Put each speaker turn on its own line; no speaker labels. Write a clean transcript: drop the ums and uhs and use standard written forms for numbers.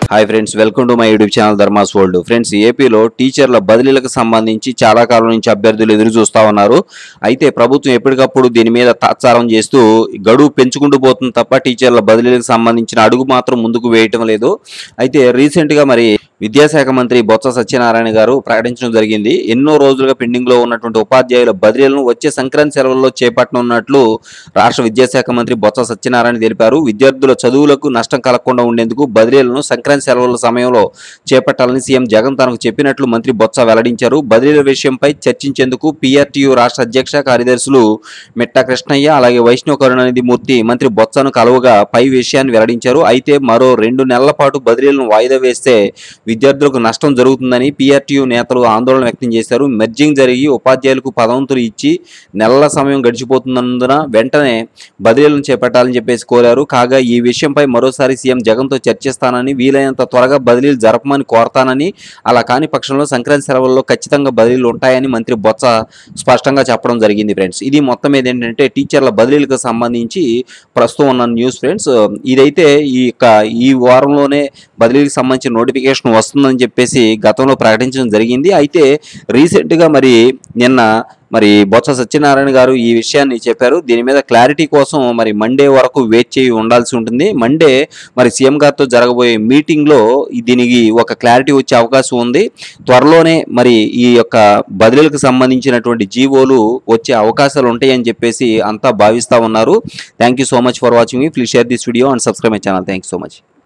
Hi friends, welcome to my YouTube channel Dharma's World. Friends, ఏపీలో టీచర్ల బదిలీలకు సంబంధించి చాలా కాలం నుంచి అభ్యర్థులు ఎదురు చూస్తూ ఉన్నారు. అయితే ప్రభుత్వం ఎప్పటికప్పుడు దీని మీద తాత్సారం చేస్తూ గడువు పెంచుకుంటూ పోతుంది తప్ప టీచర్ల బదిలీలకు సంబంధించిన అడుగు మాత్రం ముందుకు వేయటం లేదు. అయితే రీసెంట్గా విద్యాశాఖ మంత్రి బొత్స సత్యనారాయణ గారు ప్రకటించడం జరిగింది. ఎన్నో రోజులుగా పెండింగ్లో ఉన్నటువంటి ఉపాధ్యాయుల బదిలీలను వచ్చే సంక్రాంతి సెలవుల్లో చేపట్టనున్నట్లు రాష్ట్ర విద్యాశాఖ మంత్రి బొత్స సత్యనారాయణ తెలిపారు. విద్యార్థుల చదువులకు నష్టం కలగకుండా ఉండేందుకు బదిలీలను సంక్రాంతి సెలవుల సమయంలో చేపట్టాలని సీఎం జగన్ తనకు చెప్పినట్లు మంత్రి బొత్స వెల్లడించారు. బదిలీల విషయంపై చర్చించేందుకు పీఆర్టీయూ రాష్ట్ర అధ్యక్ష కార్యదర్శులు మిట్టా కృష్ణయ్య అలాగే వైష్ణవ కరుణానిధి మూర్తి మంత్రి బొత్సను కలువగా పై విషయాన్ని వెల్లడించారు. అయితే మరో 2 నెలల పాటు బదిలీలను వాయిదా వేస్తే విద్యార్థులకు నష్టం జరుగుతుందని పీఆర్టీయూ నేతలు ఆందోళన వ్యక్తం చేశారు. మెర్జింగ్ జరిగి ఉపాధ్యాయులకు పదోన్నతులు ఇచ్చి నెలల సమయం గడిచిపోతున్నందున వెంటనే బదిలీలను చేపట్టాలని చెప్పేసి కోరారు. కాగా ఈ విషయంపై మరోసారి సీఎం జగన్తో చర్చిస్తానని, వీలైనంత త్వరగా బదిలీలు జరపమని కోరతానని, అలా కాని పక్షంలో సంక్రాంతి సెలవుల్లో ఖచ్చితంగా బదిలీలు ఉంటాయని మంత్రి బొత్స స్పష్టంగా చెప్పడం జరిగింది. ఫ్రెండ్స్, ఇది మొత్తం మీద ఏంటంటే టీచర్ల బదిలీలకు సంబంధించి ప్రస్తుతం ఉన్న న్యూస్. ఫ్రెండ్స్, ఇదైతే ఈ వారంలోనే బదిలీకి సంబంధించిన నోటిఫికేషన్ వస్తుందని చెప్పేసి గతంలో ప్రకటించడం జరిగింది. అయితే రీసెంట్గా నిన్న బొత్స సత్యనారాయణ గారు ఈ విషయాన్ని చెప్పారు. దీని మీద క్లారిటీ కోసం మండే వరకు వేచి చేయి ఉండాల్సి ఉంటుంది. మండే సీఎం గారితో జరగబోయే మీటింగ్లో దీనికి ఒక క్లారిటీ వచ్చే అవకాశం ఉంది. త్వరలోనే ఈ యొక్క బదిలీలకు సంబంధించినటువంటి జీవోలు వచ్చే అవకాశాలు ఉంటాయని చెప్పేసి అంతా భావిస్తూ ఉన్నారు. Thank you so much for watching మీ. Please share this video and subscribe my channel. Thank you so much.